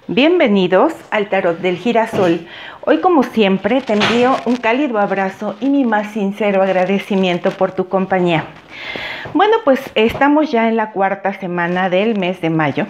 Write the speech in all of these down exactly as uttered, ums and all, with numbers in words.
Bienvenidos al Tarot del Girasol. Hoy, como siempre, te envío un cálido abrazo y mi más sincero agradecimiento por tu compañía. Bueno, pues estamos ya en la cuarta semana del mes de mayo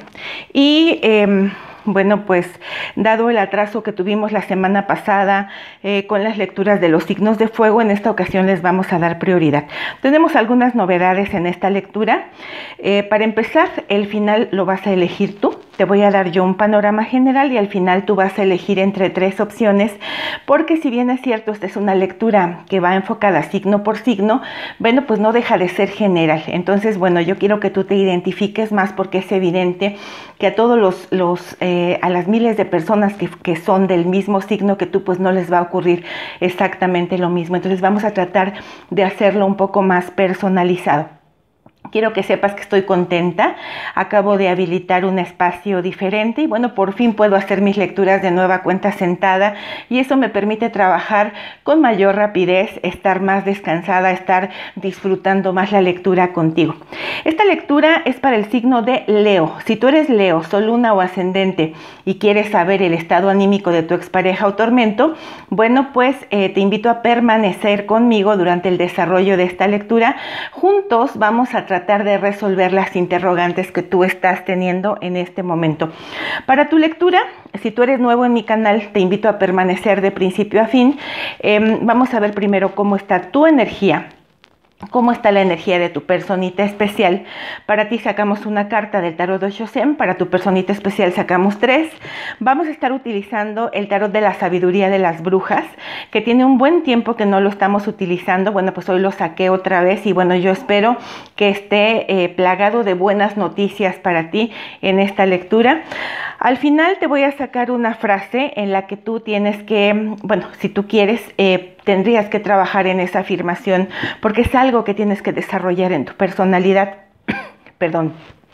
y eh, bueno, pues dado el atraso que tuvimos la semana pasada eh, con las lecturas de los signos de fuego, en esta ocasión les vamos a dar prioridad. Tenemos algunas novedades en esta lectura. Eh, para empezar, el final lo vas a elegir tú. Te voy a dar yo un panorama general y al final tú vas a elegir entre tres opciones, porque si bien es cierto, esta es una lectura que va enfocada signo por signo, bueno, pues no deja de ser general. Entonces, bueno, yo quiero que tú te identifiques más porque es evidente que a todos los, los eh, a las miles de personas que, que son del mismo signo que tú, pues no les va a ocurrir exactamente lo mismo. Entonces vamos a tratar de hacerlo un poco más personalizado. Quiero que sepas que estoy contenta, acabo de habilitar un espacio diferente y bueno, por fin puedo hacer mis lecturas de nueva cuenta sentada y eso me permite trabajar con mayor rapidez, estar más descansada, estar disfrutando más la lectura contigo. Esta lectura es para el signo de Leo. Si tú eres Leo, Sol, Luna o Ascendente y quieres saber el estado anímico de tu expareja o tormento, bueno, pues eh, te invito a permanecer conmigo durante el desarrollo de esta lectura. Juntos vamos a tratar de resolver las interrogantes que tú estás teniendo en este momento. Para tu lectura, si tú eres nuevo en mi canal, te invito a permanecer de principio a fin. Eh, vamos a ver primero cómo está tu energía. ¿Cómo está la energía de tu personita especial? Para ti sacamos una carta del tarot de Osho Zen, para tu personita especial sacamos tres. Vamos a estar utilizando el tarot de la sabiduría de las brujas, que tiene un buen tiempo que no lo estamos utilizando. Bueno, pues hoy lo saqué otra vez y bueno, yo espero que esté eh, plagado de buenas noticias para ti en esta lectura. Al final te voy a sacar una frase en la que tú tienes que, bueno, si tú quieres, eh, tendrías que trabajar en esa afirmación porque es algo que tienes que desarrollar en tu personalidad. Perdón.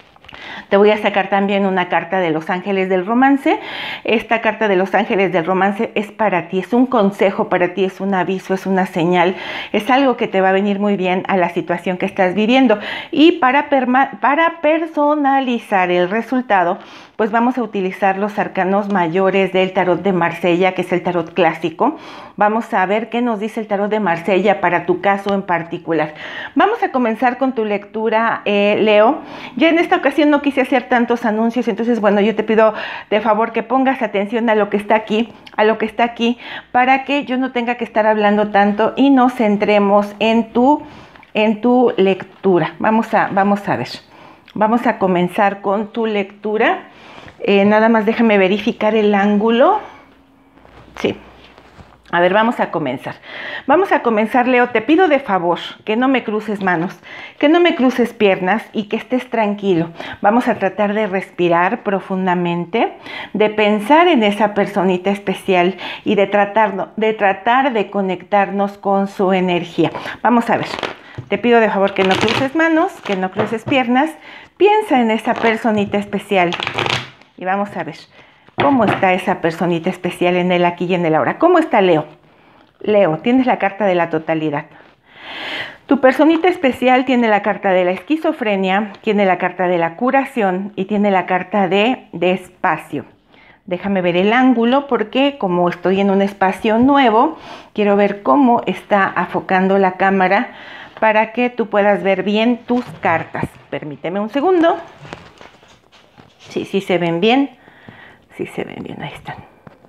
Te voy a sacar también una carta de los ángeles del romance. Esta carta de los ángeles del romance es para ti, es un consejo para ti, es un aviso, es una señal, es algo que te va a venir muy bien a la situación que estás viviendo. Y para, para personalizar el resultado, pues vamos a utilizar los arcanos mayores del tarot de Marsella, que es el tarot clásico. Vamos a ver qué nos dice el tarot de Marsella para tu caso en particular. Vamos a comenzar con tu lectura, eh, Leo. Ya en esta ocasión no quise hacer tantos anuncios, entonces bueno, yo te pido de favor que pongas atención a lo que está aquí, a lo que está aquí, para que yo no tenga que estar hablando tanto y nos centremos en tu, en tu lectura. Vamos a, vamos a ver. Vamos a comenzar con tu lectura. Eh, nada más déjame verificar el ángulo. Sí. A ver, vamos a comenzar. Vamos a comenzar, Leo. Te pido de favor que no me cruces manos, que no me cruces piernas y que estés tranquilo. Vamos a tratar de respirar profundamente, de pensar en esa personita especial y de tratar, de tratar de conectarnos con su energía. Vamos a ver. Te pido de favor que no cruces manos, que no cruces piernas. Piensa en esa personita especial y vamos a ver cómo está esa personita especial en el aquí y en el ahora. ¿Cómo está Leo? Leo, tienes la carta de la totalidad. Tu personita especial tiene la carta de la esquizofrenia, tiene la carta de la curación y tiene la carta de despacio. Déjame ver el ángulo porque como estoy en un espacio nuevo, quiero ver cómo está enfocando la cámara para que tú puedas ver bien tus cartas. Permíteme un segundo. Sí, sí se ven bien. Sí se ven bien, ahí están.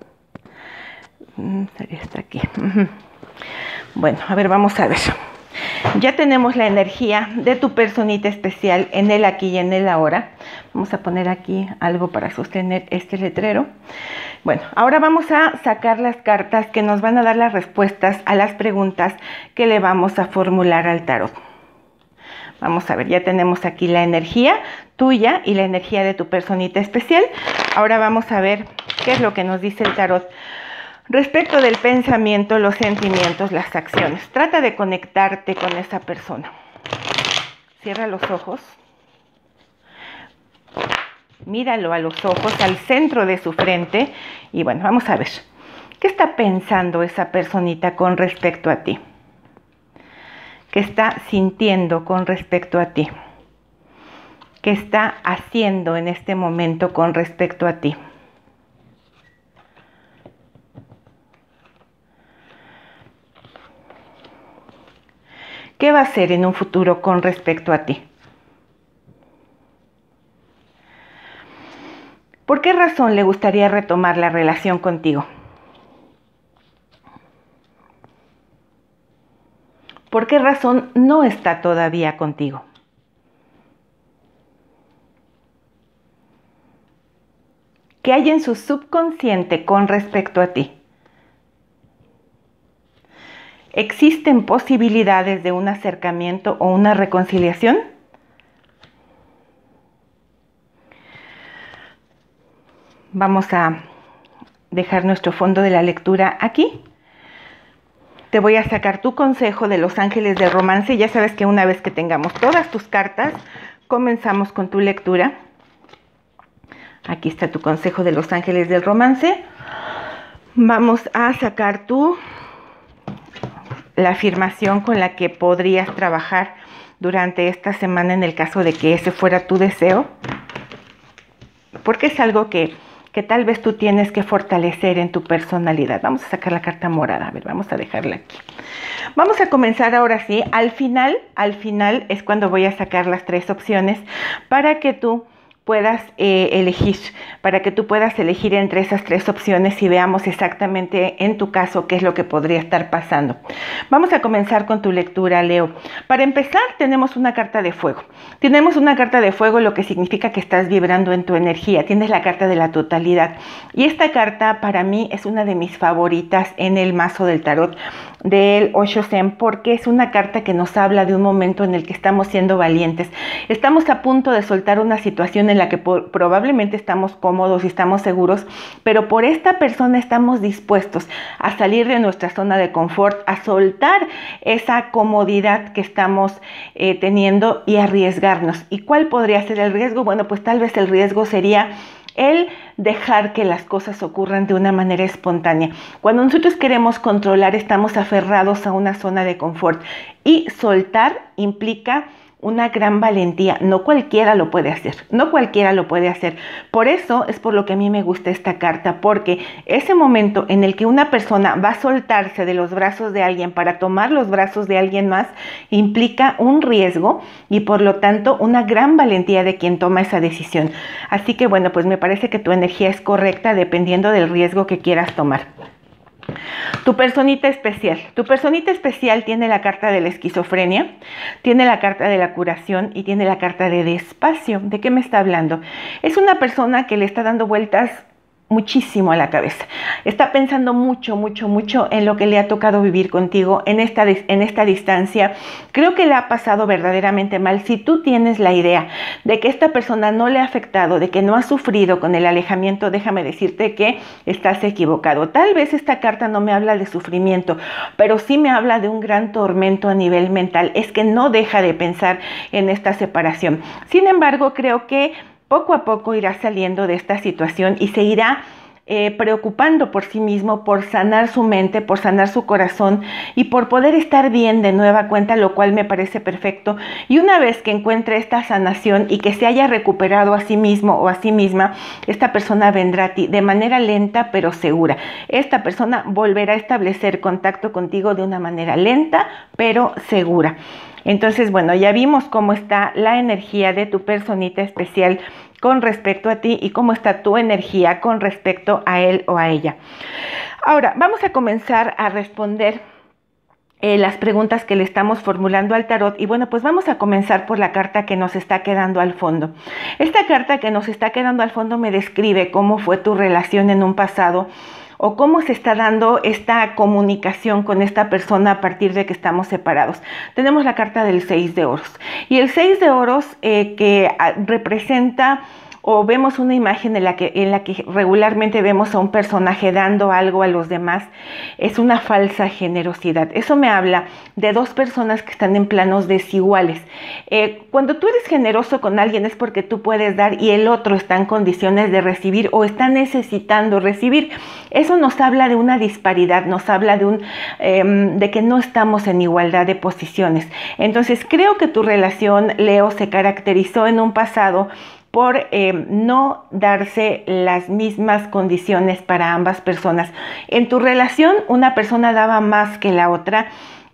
Está aquí. Bueno, a ver, vamos a ver. Ya tenemos la energía de tu personita especial en el aquí y en el ahora. Vamos a poner aquí algo para sostener este letrero. Bueno, ahora vamos a sacar las cartas que nos van a dar las respuestas a las preguntas que le vamos a formular al tarot. Vamos a ver, ya tenemos aquí la energía tuya y la energía de tu personita especial. Ahora vamos a ver qué es lo que nos dice el tarot respecto del pensamiento, los sentimientos, las acciones. Trata de conectarte con esa persona. Cierra los ojos. Míralo a los ojos, al centro de su frente. Y bueno, vamos a ver. ¿Qué está pensando esa personita con respecto a ti? ¿Qué está sintiendo con respecto a ti? ¿Qué está haciendo en este momento con respecto a ti? ¿qué va a hacer en un futuro con respecto a ti? ¿Por qué razón le gustaría retomar la relación contigo? ¿Por qué razón no está todavía contigo? ¿Qué hay en su subconsciente con respecto a ti? ¿Existen posibilidades de un acercamiento o una reconciliación? Vamos a dejar nuestro fondo de la lectura aquí. Te voy a sacar tu consejo de los ángeles del romance. Ya sabes que una vez que tengamos todas tus cartas, comenzamos con tu lectura. Aquí está tu consejo de los ángeles del romance. Vamos a sacar tú la afirmación con la que podrías trabajar durante esta semana en el caso de que ese fuera tu deseo. Porque es algo que, que tal vez tú tienes que fortalecer en tu personalidad. Vamos a sacar la carta morada. A ver, vamos a dejarla aquí. Vamos a comenzar ahora sí. Al final, al final es cuando voy a sacar las tres opciones para que tú puedas eh, elegir, para que tú puedas elegir entre esas tres opciones y veamos exactamente en tu caso qué es lo que podría estar pasando. Vamos a comenzar con tu lectura, Leo. Para empezar, tenemos una carta de fuego. Tenemos una carta de fuego, lo que significa que estás vibrando en tu energía. Tienes la carta de la totalidad. Y esta carta para mí es una de mis favoritas en el mazo del tarot del Osho Zen, porque es una carta que nos habla de un momento en el que estamos siendo valientes. Estamos a punto de soltar una situación en la que por, probablemente estamos cómodos y estamos seguros, pero por esta persona estamos dispuestos a salir de nuestra zona de confort, a soltar esa comodidad que estamos eh, teniendo y arriesgarnos. ¿Y cuál podría ser el riesgo? Bueno, pues tal vez el riesgo sería el dejar que las cosas ocurran de una manera espontánea. Cuando nosotros queremos controlar, estamos aferrados a una zona de confort, y soltar implica una gran valentía. No cualquiera lo puede hacer, no cualquiera lo puede hacer. Por eso es por lo que a mí me gusta esta carta, porque ese momento en el que una persona va a soltarse de los brazos de alguien para tomar los brazos de alguien más, implica un riesgo y por lo tanto una gran valentía de quien toma esa decisión. Así que bueno, pues me parece que tu energía es correcta dependiendo del riesgo que quieras tomar. Tu personita especial. Tu personita especial tiene la carta de la esquizofrenia, tiene la carta de la curación y tiene la carta de despacio. ¿De qué me está hablando? Es una persona que le está dando vueltas muchísimo a la cabeza. Está pensando mucho, mucho, mucho en lo que le ha tocado vivir contigo en esta, en esta distancia. Creo que le ha pasado verdaderamente mal. Si tú tienes la idea de que esta persona no le ha afectado, de que no ha sufrido con el alejamiento, déjame decirte que estás equivocado. Tal vez esta carta no me habla de sufrimiento, pero sí me habla de un gran tormento a nivel mental. Es que no deja de pensar en esta separación. Sin embargo, creo que poco a poco irá saliendo de esta situación y se irá eh, preocupando por sí mismo, por sanar su mente, por sanar su corazón y por poder estar bien de nueva cuenta, lo cual me parece perfecto. Y una vez que encuentre esta sanación y que se haya recuperado a sí mismo o a sí misma, esta persona vendrá a ti de manera lenta pero segura. Esta persona volverá a establecer contacto contigo de una manera lenta pero segura. Entonces, bueno, ya vimos cómo está la energía de tu personita especial con respecto a ti y cómo está tu energía con respecto a él o a ella. Ahora, vamos a comenzar a responder eh, las preguntas que le estamos formulando al tarot. Y bueno, pues vamos a comenzar por la carta que nos está quedando al fondo. Esta carta que nos está quedando al fondo me describe cómo fue tu relación en un pasado, o cómo se está dando esta comunicación con esta persona a partir de que estamos separados. Tenemos la carta del seis de oros. Y el seis de oros eh, que representa, o vemos una imagen en la, que, en la que regularmente vemos a un personaje dando algo a los demás, es una falsa generosidad. Eso me habla de dos personas que están en planos desiguales. Eh, cuando tú eres generoso con alguien es porque tú puedes dar y el otro está en condiciones de recibir o está necesitando recibir. Eso nos habla de una disparidad, nos habla de, un, eh, de que no estamos en igualdad de posiciones. Entonces creo que tu relación, Leo, se caracterizó en un pasado por eh, no darse las mismas condiciones para ambas personas. En tu relación, una persona daba más que la otra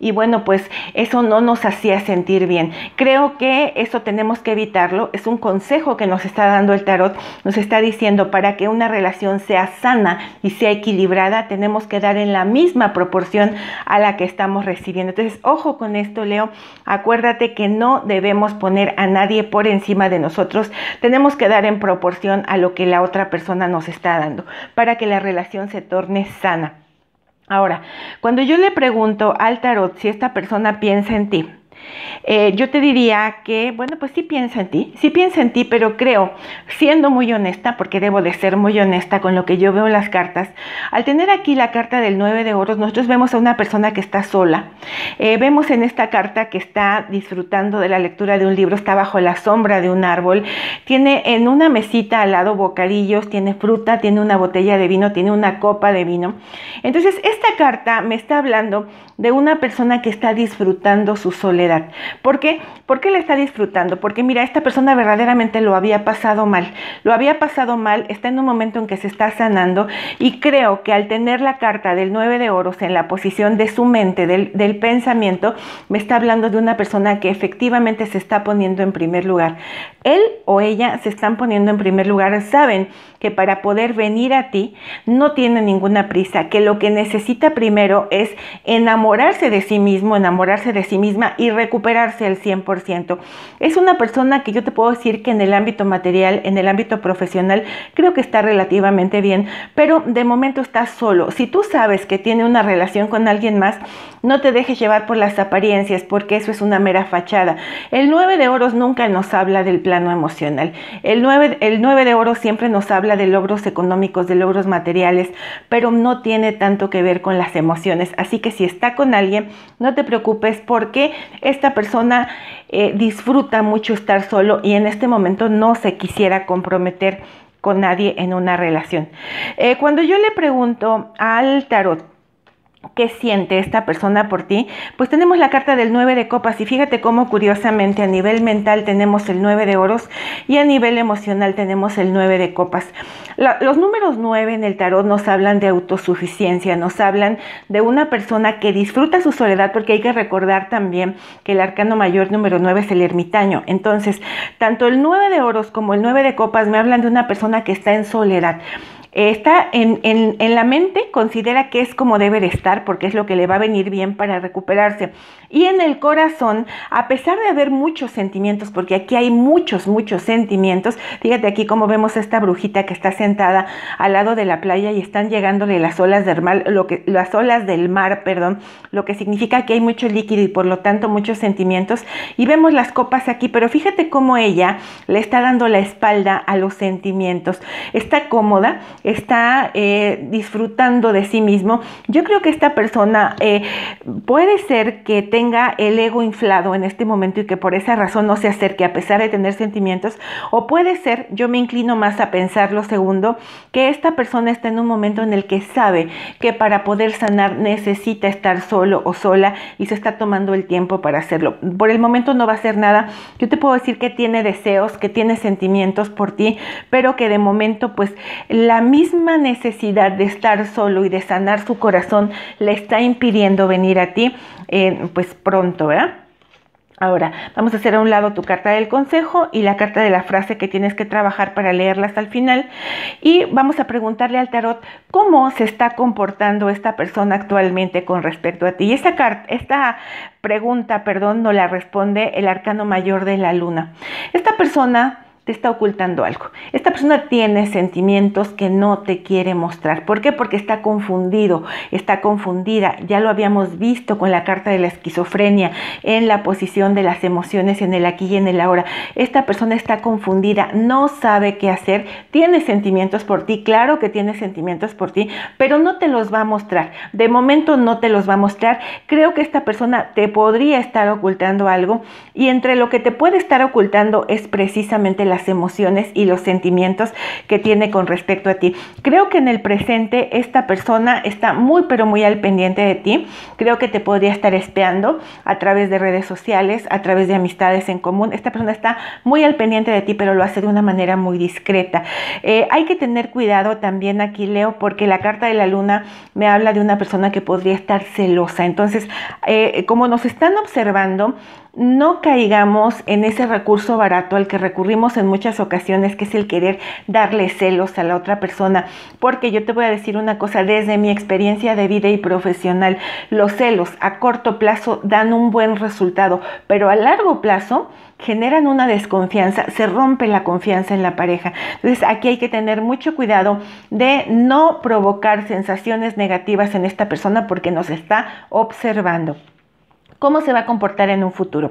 y bueno, pues eso no nos hacía sentir bien. Creo que eso tenemos que evitarlo. Es un consejo que nos está dando el tarot. Nos está diciendo, para que una relación sea sana y sea equilibrada, tenemos que dar en la misma proporción a la que estamos recibiendo. Entonces, ojo con esto, Leo. Acuérdate que no debemos poner a nadie por encima de nosotros. Tenemos que dar en proporción a lo que la otra persona nos está dando para que la relación se torne sana. Ahora, cuando yo le pregunto al tarot si esta persona piensa en ti, Eh, yo te diría que, bueno, pues sí piensa en ti, sí piensa en ti, pero creo, siendo muy honesta, porque debo de ser muy honesta con lo que yo veo en las cartas, al tener aquí la carta del nueve de oros, nosotros vemos a una persona que está sola, eh, vemos en esta carta que está disfrutando de la lectura de un libro, está bajo la sombra de un árbol, tiene en una mesita al lado bocadillos, tiene fruta, tiene una botella de vino, tiene una copa de vino. Entonces, esta carta me está hablando de una persona que está disfrutando su soledad. ¿Por qué? ¿Por qué la está disfrutando? Porque mira, esta persona verdaderamente lo había pasado mal. Lo había pasado mal, está en un momento en que se está sanando y creo que al tener la carta del nueve de oros en la posición de su mente, del, del pensamiento, me está hablando de una persona que efectivamente se está poniendo en primer lugar. Él o ella se están poniendo en primer lugar, saben que para poder venir a ti no tiene ninguna prisa, que lo que necesita primero es enamorarse de sí mismo, enamorarse de sí misma y recuperarse al cien por ciento. Es una persona que yo te puedo decir que en el ámbito material, en el ámbito profesional, creo que está relativamente bien, pero de momento está solo. Si tú sabes que tiene una relación con alguien más, no te dejes llevar por las apariencias, porque eso es una mera fachada. El nueve de oros nunca nos habla del plano emocional. El nueve, el nueve de oros siempre nos habla de logros económicos, de logros materiales, pero no tiene tanto que ver con las emociones. Así que si está con alguien, no te preocupes, porque esta persona eh, disfruta mucho estar solo y en este momento no se quisiera comprometer con nadie en una relación. Eh, cuando yo le pregunto al tarot ¿qué siente esta persona por ti? Pues tenemos la carta del nueve de copas y fíjate cómo curiosamente a nivel mental tenemos el nueve de oros y a nivel emocional tenemos el nueve de copas. La, los números nueve en el tarot nos hablan de autosuficiencia, nos hablan de una persona que disfruta su soledad, porque hay que recordar también que el arcano mayor número nueve es el ermitaño. Entonces, tanto el nueve de oros como el nueve de copas me hablan de una persona que está en soledad. Está en, en, en la mente, considera que es como debe de estar porque es lo que le va a venir bien para recuperarse. Y en el corazón, a pesar de haber muchos sentimientos, porque aquí hay muchos, muchos sentimientos, fíjate aquí cómo vemos a esta brujita que está sentada al lado de la playa y están llegándole las olas del mar, lo que, las olas del mar, perdón, lo que significa que hay mucho líquido y por lo tanto muchos sentimientos. Y vemos las copas aquí, pero fíjate cómo ella le está dando la espalda a los sentimientos. Está cómoda, está eh, disfrutando de sí mismo. Yo creo que esta persona eh, puede ser que tenga el ego inflado en este momento y que por esa razón no se acerque a pesar de tener sentimientos, o puede ser, yo me inclino más a pensar lo segundo, que esta persona está en un momento en el que sabe que para poder sanar necesita estar solo o sola y se está tomando el tiempo para hacerlo. Por el momento no va a hacer nada. Yo te puedo decir que tiene deseos, que tiene sentimientos por ti, pero que de momento pues la misma necesidad de estar solo y de sanar su corazón le está impidiendo venir a ti eh, pues pronto, ¿verdad? Ahora, vamos a hacer a un lado tu carta del consejo y la carta de la frase que tienes que trabajar para leerla hasta el final. Y vamos a preguntarle al tarot cómo se está comportando esta persona actualmente con respecto a ti. Y esta, carta, esta pregunta, perdón, nos la responde el arcano mayor de la luna. Esta persona te está ocultando algo. Esta persona tiene sentimientos que no te quiere mostrar. ¿Por qué? Porque está confundido, está confundida. Ya lo habíamos visto con la carta de la esquizofrenia, en la posición de las emociones, en el aquí y en el ahora. Esta persona está confundida, no sabe qué hacer, tiene sentimientos por ti, claro que tiene sentimientos por ti, pero no te los va a mostrar. De momento no te los va a mostrar. Creo que esta persona te podría estar ocultando algo y entre lo que te puede estar ocultando es precisamente la las emociones y los sentimientos que tiene con respecto a ti. Creo que en el presente esta persona está muy pero muy al pendiente de ti. Creo que te podría estar espiando a través de redes sociales, a través de amistades en común. Esta persona está muy al pendiente de ti, pero lo hace de una manera muy discreta. Eh, hay que tener cuidado también aquí, Leo, porque la carta de la luna me habla de una persona que podría estar celosa. Entonces, eh, como nos están observando, no caigamos en ese recurso barato al que recurrimos en muchas ocasiones, que es el querer darle celos a la otra persona, porque yo te voy a decir una cosa, desde mi experiencia de vida y profesional, los celos a corto plazo dan un buen resultado, pero a largo plazo generan una desconfianza, se rompe la confianza en la pareja. Entonces aquí hay que tener mucho cuidado de no provocar sensaciones negativas en esta persona porque nos está observando. ¿Cómo se va a comportar en un futuro?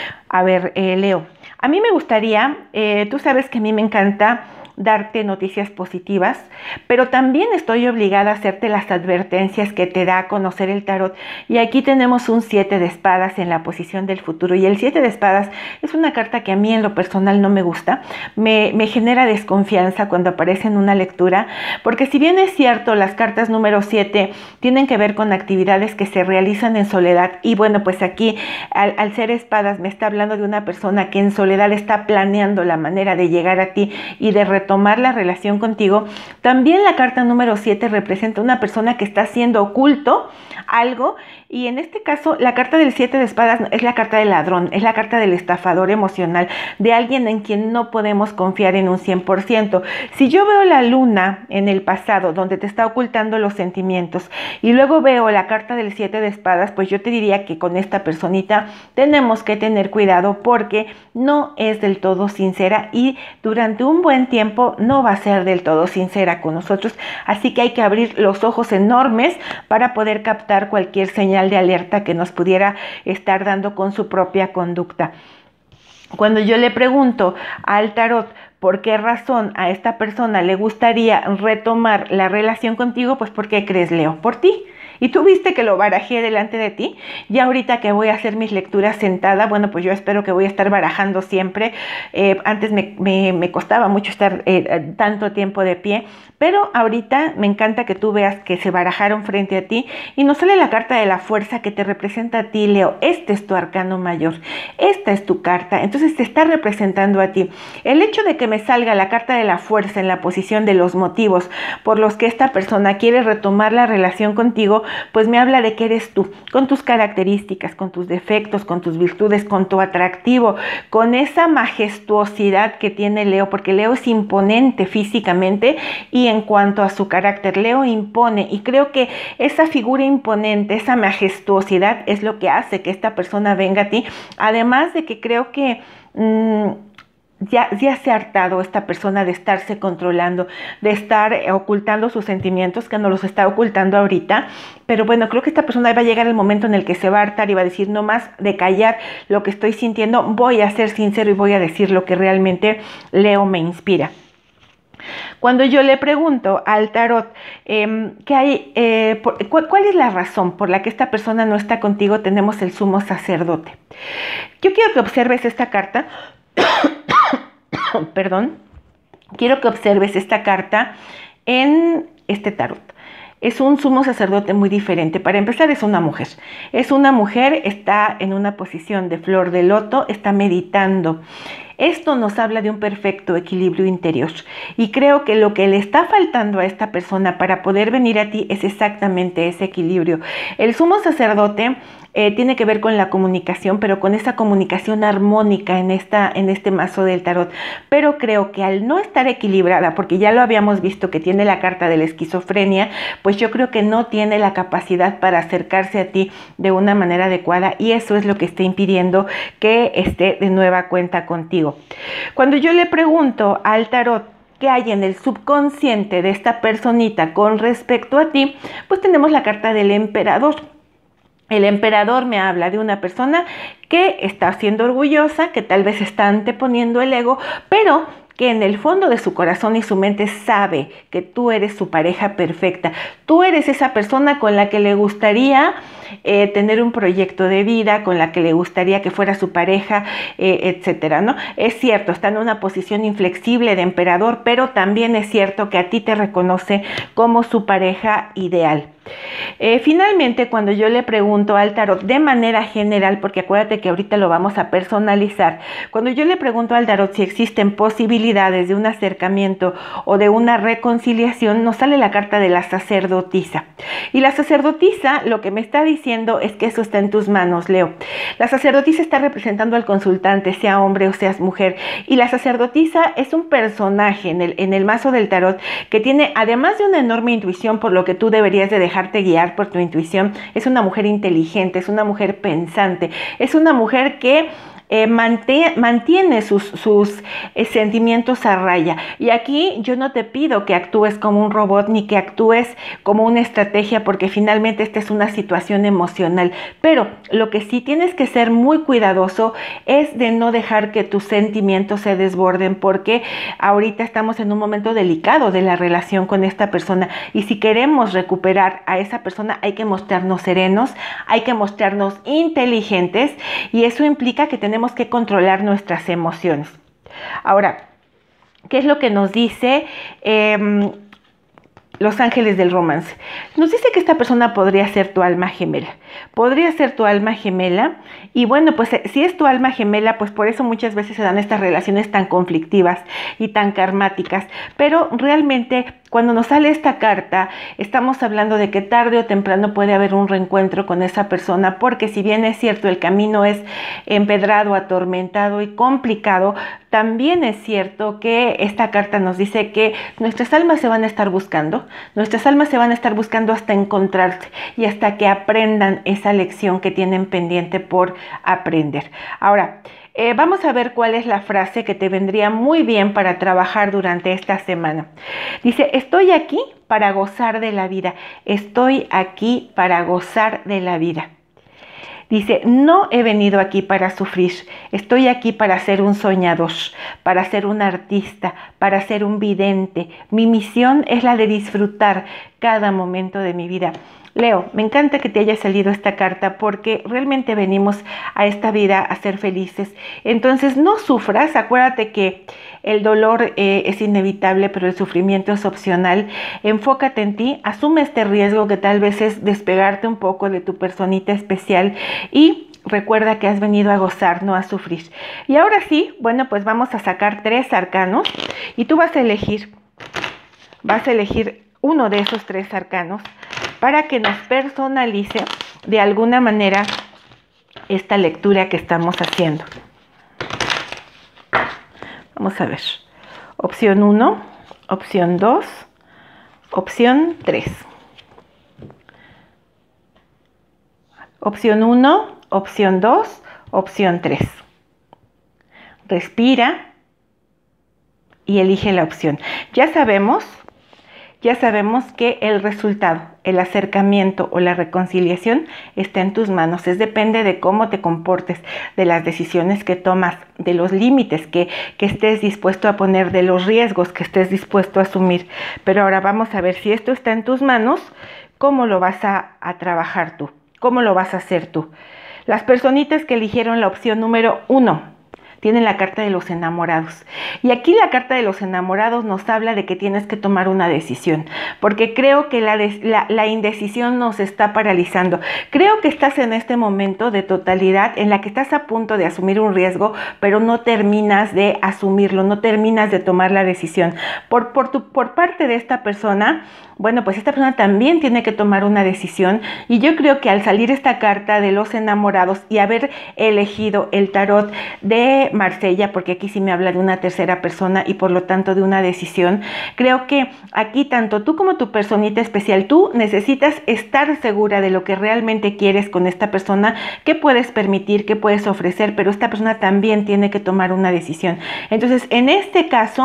A ver, eh, Leo, a mí me gustaría, eh, tú sabes que a mí me encanta darte noticias positivas, pero también estoy obligada a hacerte las advertencias que te da a conocer el tarot. Y aquí tenemos un siete de espadas en la posición del futuro, y el siete de espadas es una carta que a mí en lo personal no me gusta, me, me genera desconfianza cuando aparece en una lectura, porque si bien es cierto, las cartas número siete tienen que ver con actividades que se realizan en soledad, y bueno, pues aquí al, al ser espadas me está hablando de una persona que en soledad está planeando la manera de llegar a ti y de retomar tomar la relación contigo. También la carta número siete representa una persona que está haciendo oculto algo, y en este caso la carta del siete de espadas es la carta del ladrón, es la carta del estafador emocional, de alguien en quien no podemos confiar en un cien por ciento. Si yo veo la luna en el pasado donde te está ocultando los sentimientos y luego veo la carta del siete de espadas, pues yo te diría que con esta personita tenemos que tener cuidado porque no es del todo sincera y durante un buen tiempo no va a ser del todo sincera con nosotros, así que hay que abrir los ojos enormes para poder captar cualquier señal de alerta que nos pudiera estar dando con su propia conducta. Cuando yo le pregunto al tarot por qué razón a esta persona le gustaría retomar la relación contigo, pues ¿por qué crees, Leo? Por ti. Y tú viste que lo barajé delante de ti. Ya ahorita que voy a hacer mis lecturas sentada, bueno, pues yo espero que voy a estar barajando siempre. Eh, antes me, me, me costaba mucho estar eh, tanto tiempo de pie, pero ahorita me encanta que tú veas que se barajaron frente a ti y nos sale la carta de la fuerza que te representa a ti, Leo. Este es tu arcano mayor, esta es tu carta, entonces te está representando a ti. El hecho de que me salga la carta de la fuerza en la posición de los motivos por los que esta persona quiere retomar la relación contigo, pues me habla de que eres tú, con tus características, con tus defectos, con tus virtudes, con tu atractivo, con esa majestuosidad que tiene Leo, porque Leo es imponente físicamente y en cuanto a su carácter, Leo impone, y creo que esa figura imponente, esa majestuosidad es lo que hace que esta persona venga a ti, además de que creo que mmm, Ya, ya se ha hartado esta persona de estarse controlando, de estar ocultando sus sentimientos, que no los está ocultando ahorita, pero bueno, creo que esta persona va a llegar el momento en el que se va a hartar y va a decir, no más de callar lo que estoy sintiendo, voy a ser sincero y voy a decir lo que realmente Leo me inspira. Cuando yo le pregunto al tarot eh, ¿qué hay, eh, por, cu ¿cuál es la razón por la que esta persona no está contigo? Tenemos el sumo sacerdote. Yo quiero que observes esta carta. Perdón, quiero que observes esta carta en este tarot. Es un sumo sacerdote muy diferente. Para empezar, es una mujer. Es una mujer, está en una posición de flor de loto, está meditando. Esto nos habla de un perfecto equilibrio interior y creo que lo que le está faltando a esta persona para poder venir a ti es exactamente ese equilibrio. El sumo sacerdote eh, tiene que ver con la comunicación, pero con esa comunicación armónica en, esta, en este mazo del tarot. Pero creo que al no estar equilibrada, porque ya lo habíamos visto que tiene la carta de la esquizofrenia, pues yo creo que no tiene la capacidad para acercarse a ti de una manera adecuada y eso es lo que está impidiendo que esté de nueva cuenta contigo. Cuando yo le pregunto al tarot qué hay en el subconsciente de esta personita con respecto a ti, pues tenemos la carta del emperador. El emperador me habla de una persona que está siendo orgullosa, que tal vez está anteponiendo el ego, pero que en el fondo de su corazón y su mente sabe que tú eres su pareja perfecta. Tú eres esa persona con la que le gustaría eh, tener un proyecto de vida, con la que le gustaría que fuera su pareja, eh, etcétera, ¿no? Es cierto, está en una posición inflexible de emperador, pero también es cierto que a ti te reconoce como su pareja ideal. Eh, finalmente, cuando yo le pregunto al tarot de manera general, porque acuérdate que ahorita lo vamos a personalizar, cuando yo le pregunto al tarot si existen posibilidades de un acercamiento o de una reconciliación, nos sale la carta de la sacerdotisa. Y la sacerdotisa lo que me está diciendo es que eso está en tus manos, Leo. La sacerdotisa está representando al consultante, sea hombre o seas mujer. Y la sacerdotisa es un personaje en el, en el mazo del tarot que tiene, además de una enorme intuición, por lo que tú deberías de dejar guiar por tu intuición, es una mujer inteligente, es una mujer pensante, es una mujer que Eh, mantiene sus, sus eh, sentimientos a raya. Y aquí yo no te pido que actúes como un robot ni que actúes como una estrategia, porque finalmente esta es una situación emocional. Pero lo que sí tienes que ser muy cuidadoso es de no dejar que tus sentimientos se desborden, porque ahorita estamos en un momento delicado de la relación con esta persona. Y si queremos recuperar a esa persona, hay que mostrarnos serenos, hay que mostrarnos inteligentes, y eso implica que tenemos que controlar nuestras emociones. Ahora, ¿qué es lo que nos dice eh, los ángeles del romance? Nos dice que esta persona podría ser tu alma gemela. Podría ser tu alma gemela. Y bueno, pues si es tu alma gemela, pues por eso muchas veces se dan estas relaciones tan conflictivas y tan karmáticas. Pero realmente, cuando nos sale esta carta, estamos hablando de que tarde o temprano puede haber un reencuentro con esa persona, porque si bien es cierto, el camino es empedrado, atormentado y complicado, también es cierto que esta carta nos dice que nuestras almas se van a estar buscando, nuestras almas se van a estar buscando hasta encontrarse y hasta que aprendan esa lección que tienen pendiente por aprender. Ahora, Eh, vamos a ver cuál es la frase que te vendría muy bien para trabajar durante esta semana. Dice, estoy aquí para gozar de la vida. Estoy aquí para gozar de la vida. Dice, no he venido aquí para sufrir. Estoy aquí para ser un soñador, para ser un artista, para ser un vidente. Mi misión es la de disfrutar cada momento de mi vida. Leo, me encanta que te haya salido esta carta, porque realmente venimos a esta vida a ser felices. Entonces no sufras, acuérdate que el dolor eh, es inevitable, pero el sufrimiento es opcional. Enfócate en ti, asume este riesgo que tal vez es despegarte un poco de tu personita especial, y recuerda que has venido a gozar, no a sufrir. Y ahora sí, bueno, pues vamos a sacar tres arcanos y tú vas a elegir, vas a elegir uno de esos tres arcanos para que nos personalice de alguna manera esta lectura que estamos haciendo. Vamos a ver. Opción uno, opción dos, opción tres. Opción uno, opción dos, opción tres. Respira y elige la opción. Ya sabemos Ya sabemos que el resultado, el acercamiento o la reconciliación está en tus manos. Es depende de cómo te comportes, de las decisiones que tomas, de los límites que, que estés dispuesto a poner, de los riesgos que estés dispuesto a asumir. Pero ahora vamos a ver si esto está en tus manos, cómo lo vas a, a trabajar tú, cómo lo vas a hacer tú. Las personitas que eligieron la opción número uno tienen la carta de los enamorados. Y aquí la carta de los enamorados nos habla de que tienes que tomar una decisión, porque creo que la, la, la indecisión nos está paralizando. Creo que estás en este momento de totalidad en la que estás a punto de asumir un riesgo, pero no terminas de asumirlo, no terminas de tomar la decisión. Por, por, tu, por parte de esta persona, bueno, pues esta persona también tiene que tomar una decisión, y yo creo que al salir esta carta de los enamorados y haber elegido el tarot de Marsella, porque aquí sí me habla de una tercera persona y por lo tanto de una decisión, creo que aquí tanto tú como tu personita especial, tú necesitas estar segura de lo que realmente quieres con esta persona, qué puedes permitir, qué puedes ofrecer, pero esta persona también tiene que tomar una decisión. Entonces, en este caso,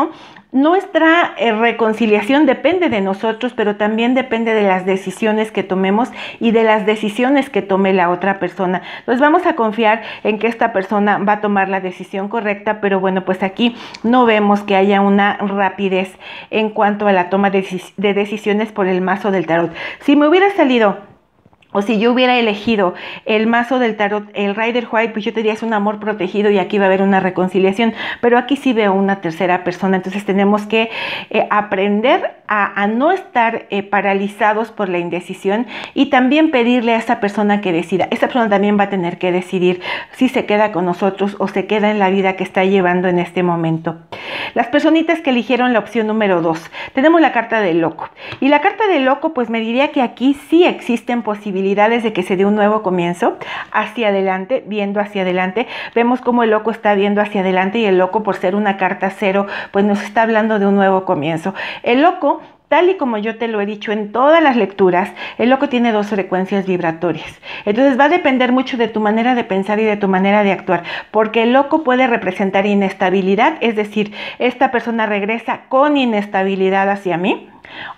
Nuestra eh, reconciliación depende de nosotros, pero también depende de las decisiones que tomemos y de las decisiones que tome la otra persona. Entonces vamos a confiar en que esta persona va a tomar la decisión correcta, pero bueno, pues aquí no vemos que haya una rapidez en cuanto a la toma de, de decisiones por el mazo del tarot. Si me hubiera salido, o si yo hubiera elegido el mazo del tarot, el Rider White, pues yo te diría es un amor protegido y aquí va a haber una reconciliación, pero aquí sí veo una tercera persona, entonces tenemos que eh, aprender a, a no estar eh, paralizados por la indecisión y también pedirle a esa persona que decida. Esa persona también va a tener que decidir si se queda con nosotros o se queda en la vida que está llevando en este momento. Las personitas que eligieron la opción número dos, tenemos la carta del loco. Y la carta del loco, pues me diría que aquí sí existen posibilidades de que se dé un nuevo comienzo hacia adelante, viendo hacia adelante. Vemos cómo el loco está viendo hacia adelante y el loco, por ser una carta cero, pues nos está hablando de un nuevo comienzo. El loco, tal y como yo te lo he dicho en todas las lecturas, el loco tiene dos frecuencias vibratorias. Entonces va a depender mucho de tu manera de pensar y de tu manera de actuar, porque el loco puede representar inestabilidad, es decir, esta persona regresa con inestabilidad hacia mí,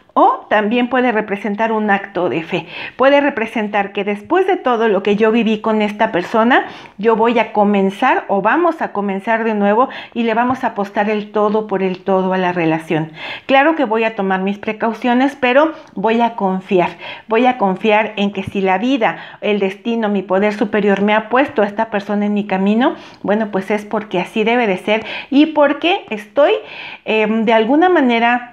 o también puede representar un acto de fe. Puede representar que después de todo lo que yo viví con esta persona, yo voy a comenzar o vamos a comenzar de nuevo y le vamos a apostar el todo por el todo a la relación. Claro que voy a tomar mis precauciones, pero voy a confiar. Voy a confiar en que si la vida, el destino, mi poder superior me ha puesto a esta persona en mi camino, bueno, pues es porque así debe de ser y porque estoy eh, de alguna manera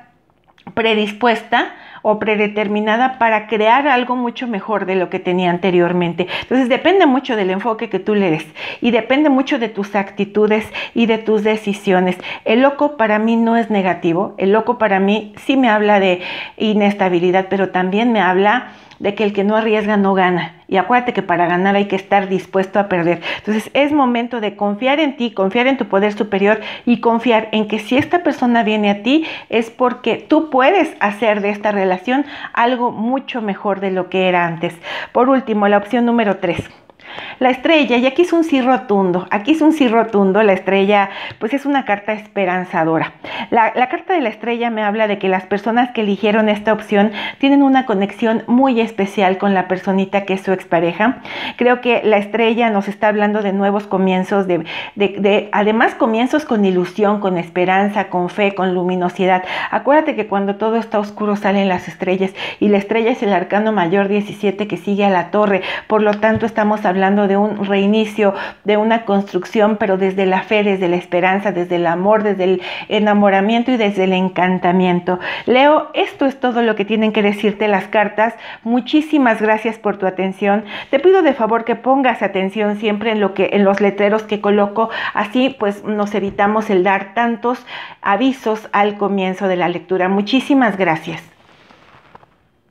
predispuesta o predeterminada para crear algo mucho mejor de lo que tenía anteriormente. Entonces depende mucho del enfoque que tú le des y depende mucho de tus actitudes y de tus decisiones. El loco para mí no es negativo, el loco para mí sí me habla de inestabilidad, pero también me habla de que el que no arriesga no gana. Y acuérdate que para ganar hay que estar dispuesto a perder. Entonces es momento de confiar en ti, confiar en tu poder superior y confiar en que si esta persona viene a ti es porque tú puedes hacer de esta relación algo mucho mejor de lo que era antes. Por último, la opción número tres. La estrella, y aquí es un sí rotundo, aquí es un sí rotundo, la estrella pues es una carta esperanzadora. La, la carta de la estrella me habla de que las personas que eligieron esta opción tienen una conexión muy especial con la personita que es su expareja. Creo que la estrella nos está hablando de nuevos comienzos, de, de, de además comienzos con ilusión, con esperanza, con fe, con luminosidad. Acuérdate que cuando todo está oscuro salen las estrellas y la estrella es el arcano mayor diecisiete que sigue a la torre, por lo tanto estamos hablando hablando de un reinicio, de una construcción, pero desde la fe, desde la esperanza, desde el amor, desde el enamoramiento y desde el encantamiento. Leo, esto es todo lo que tienen que decirte las cartas. Muchísimas gracias por tu atención. Te pido de favor que pongas atención siempre en lo que, en los letreros que coloco, así pues nos evitamos el dar tantos avisos al comienzo de la lectura. Muchísimas gracias.